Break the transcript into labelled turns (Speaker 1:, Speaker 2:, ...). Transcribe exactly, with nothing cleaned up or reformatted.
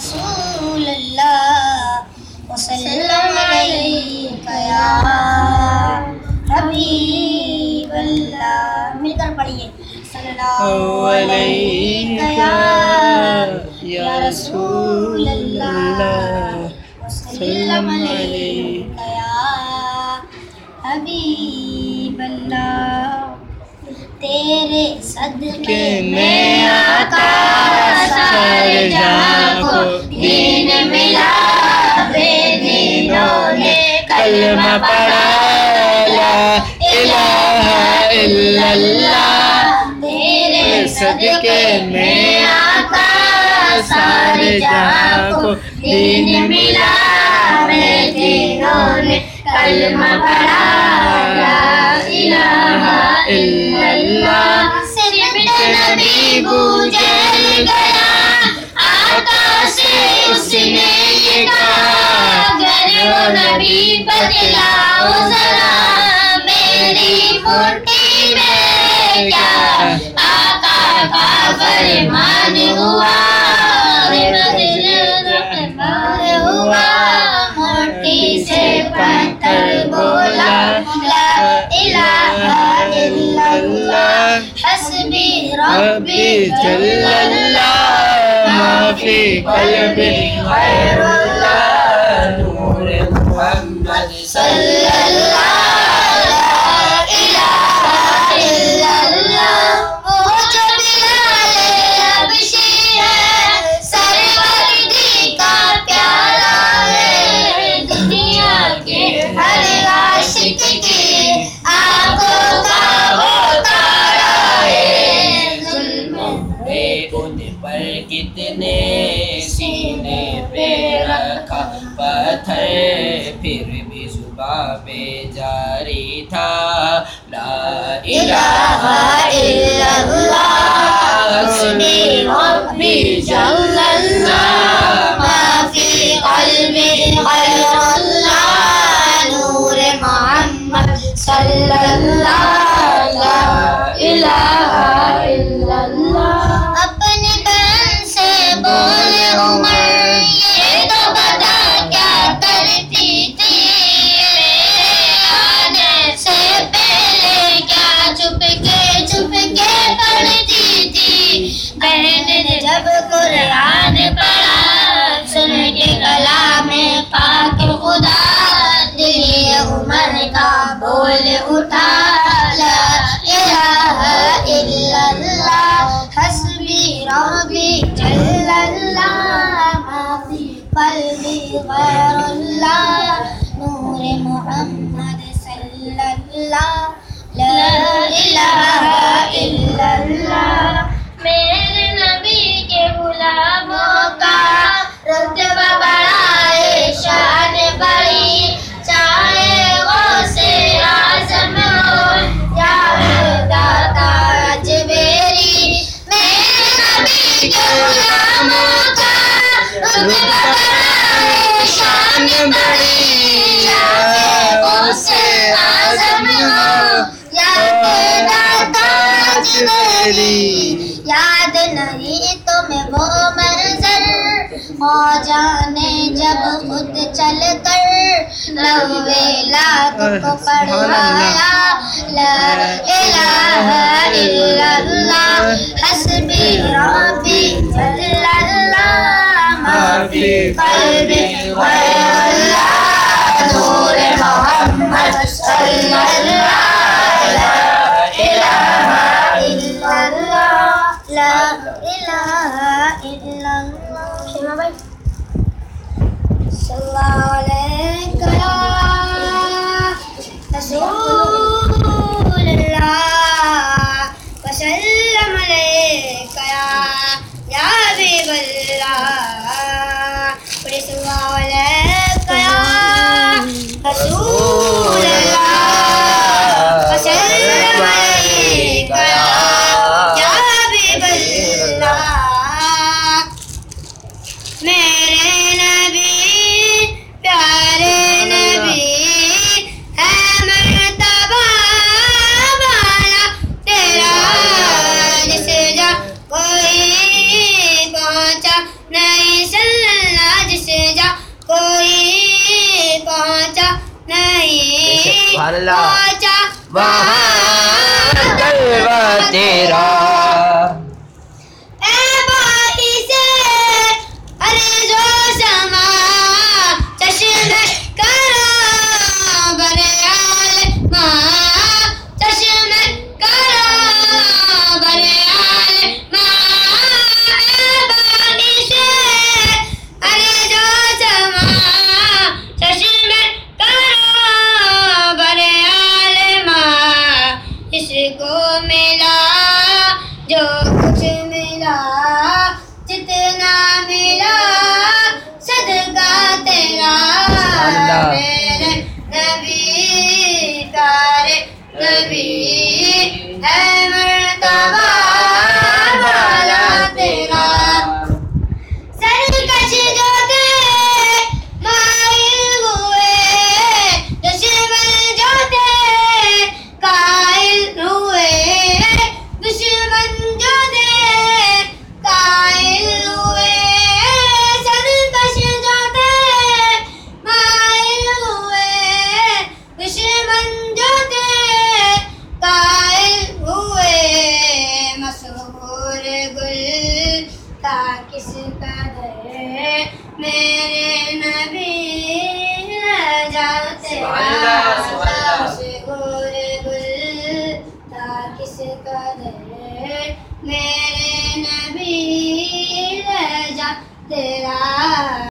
Speaker 1: رسول اللہ وسلم علیکہ یا حبیب اللہ. مل کر پڑھیے. صلی اللہ علیکہ یا رسول اللہ وسلم علیکہ یا حبیب اللہ. تیرے صدقے میں آقا سارے جہاں کو دین ملا، بے دینوں نے کلمہ پڑھا لا الہ الا اللہ. تیرے صدقے میں آقا سارے جہاں کو دین ملا، بے دینوں نے کلمہ پڑھا لا الہ الا اللہ. سمت نبی بوجھل گیا آقا سے اس نے یہ کہا، اگر وہ نبی بتلاؤ ذرا میری مٹھی میں کیا آقا کا فرمان ہوا، ہوا مٹھی سے پتھر بولا لا الہ الا اللہ. حسبی ربی جل اللہ ما فی قلبی غیر اللہ. نور محمد صلی اللہ لا الہ الا اللہ. وہ جو بلال حبشی ہے سرورگی کا پیارا ہے، دنیا کے ہر عاشق کی آنکھوں کا وہ تارا ہے. ظلم نے ان پر کتنے سینے پہ رکھا پتھر، پھر بھی زباں پہ جاری تھا لا الہ الا اللہ. حسبی ربی جل اللہ ما فی قلبی غیر اللہ. نور محمد صلی اللہ لا الہ الا اللہ. اپنے بہن سے بولے عمر یہ تو بتا کیا کرتی تھی، آنے سے پہلے کیا چھپ کے چھپ کے پڑھتی تھی. بہن نے جب قرآن پڑھا سن کے کلام پاک خدا، دل عمر کا بول اٹھا لا الہ الا اللہ. حسبی ربی جل اللہ ما فی قلبی غیر اللہ. نور محمد صلی اللہ لا الہ الا اللہ. میرے نبی کے غلاموں کا رتبہ بڑا ہے، شان بڑی، چاہے غوث اعظم ہو یا داتا اجمیری. میرے نبی کے غلاموں کا رتبہ بڑا ہے، شان بڑی، چاہے غوث اعظم ہو یا داتا اجمیری. یاد نہیں تمہیں وہ منظر خواجہ نے جب خود چل کر نوے لاکھ کو پڑھایا لا الہ الا اللہ. حسبی ربی جل اللہ ما فی قلبی غیر اللہ. نور محمد صلی اللہ لا الہ الا اللہ لا الہ الا اللہ. شیما بھائی صلی اللہ علیہ رسول اللہ وسلم علیکہ یا حبیب اللہ. بڑے صلی اللہ علیکہ رسول اللہ وسلم علیکہ یا حبیب اللہ. میرے نبی پیارے نبی ہے مرتبہ والا تیرا، جس جا کوئی پہنچا نہیں صلی جس جا کوئی پہنچا نہیں پہنچا وہاں
Speaker 2: جلوہ تیرا
Speaker 1: اے باعث ارض و سما چشم کرا برے عالم چشم کرا برے عالم اے باعث ارض و سما چشم کرا برے عالم اس کو ملا جو کچھ ملا جتنا ملا صدقہ تیرا میرے نبی پیارے نبی ہے مرتبہ والا تیرا سرکش جو تھے مائل ہوئے دشمن جو تھے قائل ہوئے دشمن جو تھے قائل ہوئے سرکش جو تھے مائل ہوئے دشمن جو تھے قائل ہوئے مسحور گل تھا کس قدر میرے نبی رضا تیرا